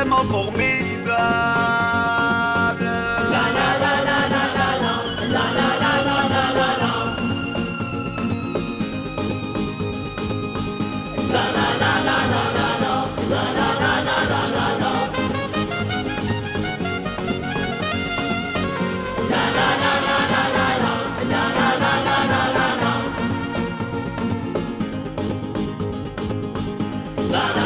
vraiment formidable. La la la la la la la, la la la la la la la. La la la la la la la, la la la la la la la. La la la la la la la, la la la la la la la. La la